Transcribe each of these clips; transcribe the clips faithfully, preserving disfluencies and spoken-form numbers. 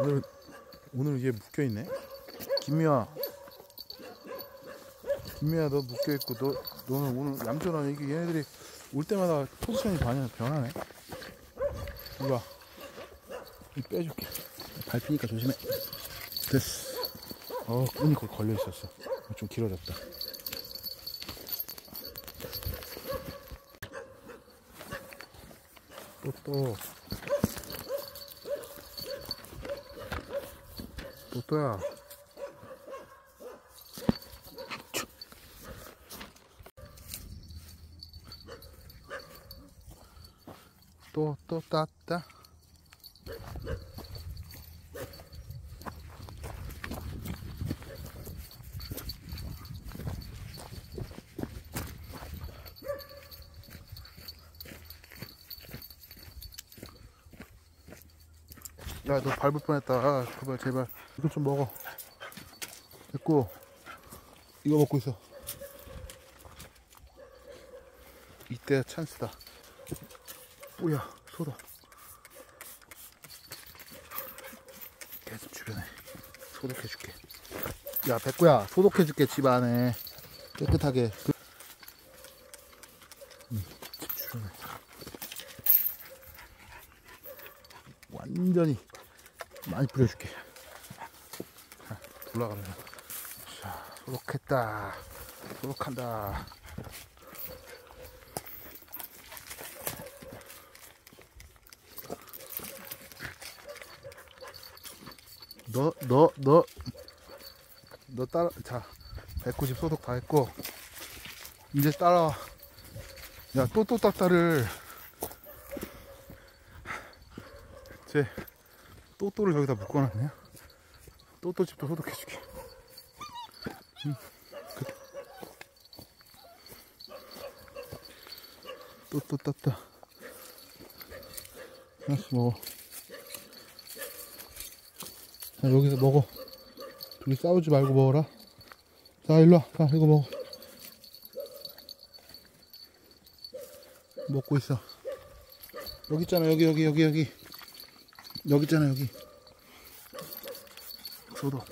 오늘 오늘 얘 묶여 있네. 김미야, 김미야 너 묶여 있고 너 너는 오늘 얌전하네. 이게 얘네들이 올 때마다 포지션이 변하, 변하네. 이리 와. 이 빼줄게. 밟히니까 조심해. 됐어. 어, 끈이 거기 걸려 있었어. 좀 길어졌다. 또 또. 또 또야. 또 또 땄다. 야, 너 밟을 뻔했다. 아, 제발 제발 이거 좀 먹어. 됐고 이거 먹고 있어. 이때가 찬스다. 오야, 소독. 계속 주변에 소독해줄게. 야, 백구야, 소독해줄게. 집 안에 깨끗하게. 응, 집 주변에 완전히 많이 뿌려줄게. 자, 올라가면. 자, 소독했다. 소독한다. 너, 너, 너, 너 따라, 자, 백구 집 소독 다 했고, 이제 따라와. 야, 또, 또 따따를, 쟤, 또또를 저기다 묶어놨네. 또또 집도 소독해줄게. 응. 그래. 또또 따따. 하나씩 먹어. 자, 여기서 먹어. 둘이 싸우지 말고 먹어라. 자, 일로와. 자, 이거 먹어. 먹고 있어. 여기 있잖아. 여기 여기 여기 여기 여기 있잖아. 여기 소독.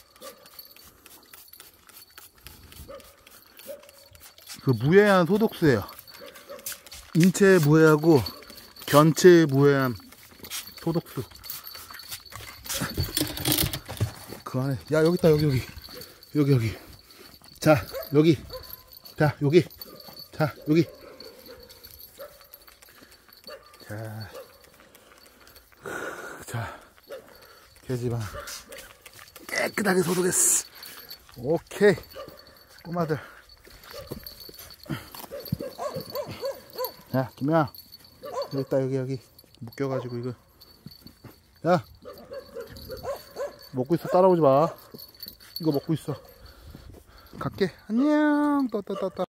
그 무해한 소독수예요. 인체 무해하고 견체 무해한 소독수. 그 안에, 야, 여기 있다. 여기 여기 여기 여기. 자, 여기. 자, 여기. 자, 여기. 자, 자, 개집안 깨끗하게 소독했어. 오케이. 꼬마들. 야, 김야, 여기 있다. 여기 여기 묶여가지고 이거. 야, 먹고 있어. 따라오지 마. 이거 먹고 있어. 갈게. 안녕. 따따따따.